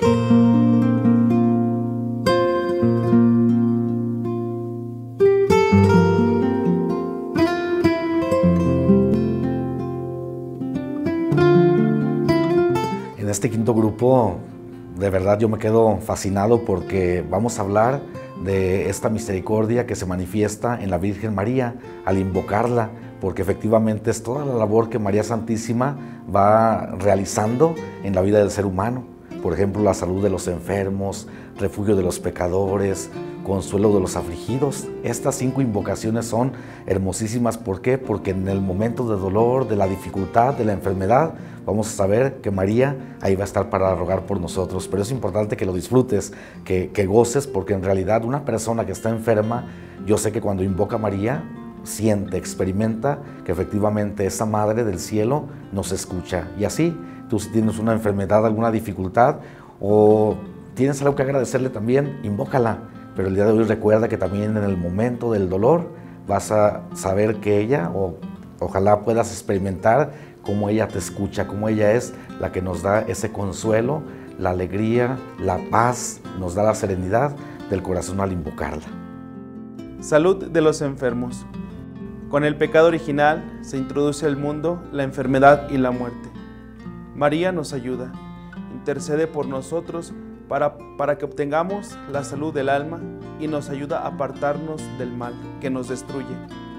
En este quinto grupo, de verdad yo me quedo fascinado porque vamos a hablar de esta misericordia que se manifiesta en la Virgen María al invocarla, porque efectivamente es toda la labor que María Santísima va realizando en la vida del ser humano. Por ejemplo, la salud de los enfermos, refugio de los pecadores, consuelo de los afligidos. Estas 5 invocaciones son hermosísimas. ¿Por qué? Porque en el momento de dolor, de la dificultad, de la enfermedad, vamos a saber que María ahí va a estar para rogar por nosotros. Pero es importante que lo disfrutes, que goces, porque en realidad una persona que está enferma, yo sé que cuando invoca a María, siente, experimenta que efectivamente esa Madre del Cielo nos escucha. Y así, tú si tienes una enfermedad, alguna dificultad o tienes algo que agradecerle también, invócala. Pero el día de hoy recuerda que también en el momento del dolor vas a saber que ella, o ojalá puedas experimentar cómo ella te escucha, cómo ella es la que nos da ese consuelo, la alegría, la paz, nos da la serenidad del corazón al invocarla. Salud de los enfermos. Con el pecado original se introduce al mundo la enfermedad y la muerte. María nos ayuda, intercede por nosotros para que obtengamos la salud del alma y nos ayuda a apartarnos del mal que nos destruye.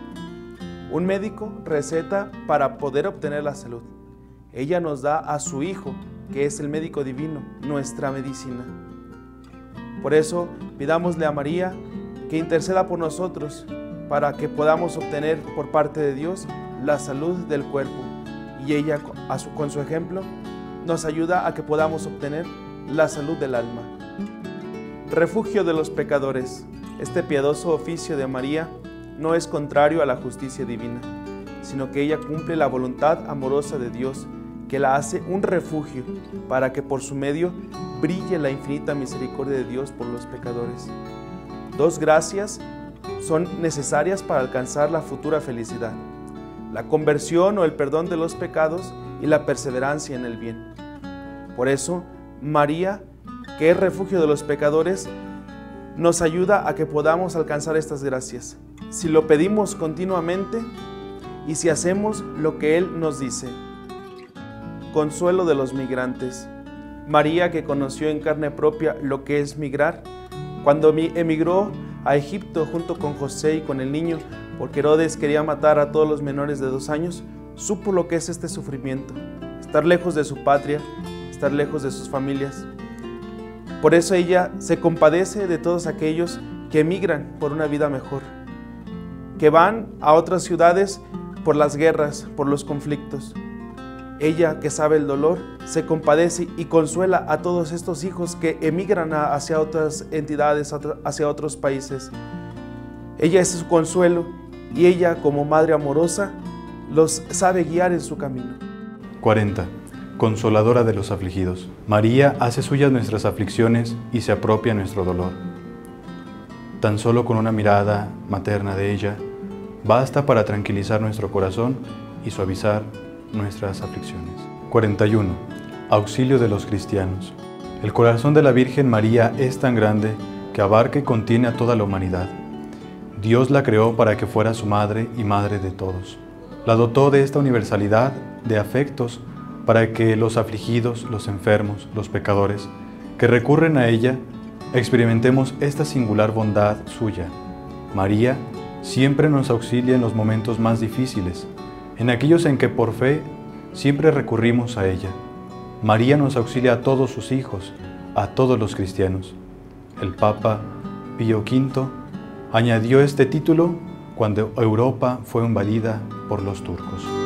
Un médico receta para poder obtener la salud. Ella nos da a su Hijo, que es el médico divino, nuestra medicina. Por eso, pidámosle a María que interceda por nosotros para que podamos obtener por parte de Dios la salud del cuerpo. Y ella, con su ejemplo, nos ayuda a que podamos obtener la salud del alma. Refugio de los pecadores. Este piadoso oficio de María no es contrario a la justicia divina, sino que ella cumple la voluntad amorosa de Dios, que la hace un refugio para que por su medio brille la infinita misericordia de Dios por los pecadores. 2 gracias son necesarias para alcanzar la futura felicidad: la conversión o el perdón de los pecados y la perseverancia en el bien. Por eso, María, que es refugio de los pecadores, nos ayuda a que podamos alcanzar estas gracias, si lo pedimos continuamente y si hacemos lo que Él nos dice. Consuelo de los migrantes. María, que conoció en carne propia lo que es migrar, cuando emigró a Egipto junto con José y con el niño, porque Herodes quería matar a todos los menores de 2 años, supo lo que es este sufrimiento, estar lejos de su patria, estar lejos de sus familias. Por eso ella se compadece de todos aquellos que emigran por una vida mejor, que van a otras ciudades por las guerras, por los conflictos. Ella, que sabe el dolor, se compadece y consuela a todos estos hijos que emigran hacia otras entidades, hacia otros países. Ella es su consuelo y ella, como madre amorosa, los sabe guiar en su camino. 40. Consoladora de los afligidos. María hace suyas nuestras aflicciones y se apropia nuestro dolor. Tan solo con una mirada materna de ella basta para tranquilizar nuestro corazón y suavizar nuestras aflicciones. 41. Auxilio de los cristianos. El corazón de la Virgen María es tan grande que abarca y contiene a toda la humanidad. Dios la creó para que fuera su madre y madre de todos. La dotó de esta universalidad de afectos para que los afligidos, los enfermos, los pecadores que recurren a ella experimentemos esta singular bondad suya. María siempre nos auxilia en los momentos más difíciles, en aquellos en que por fe siempre recurrimos a ella. María nos auxilia a todos sus hijos, a todos los cristianos. El Papa Pío V añadió este título cuando Europa fue invadida por los turcos.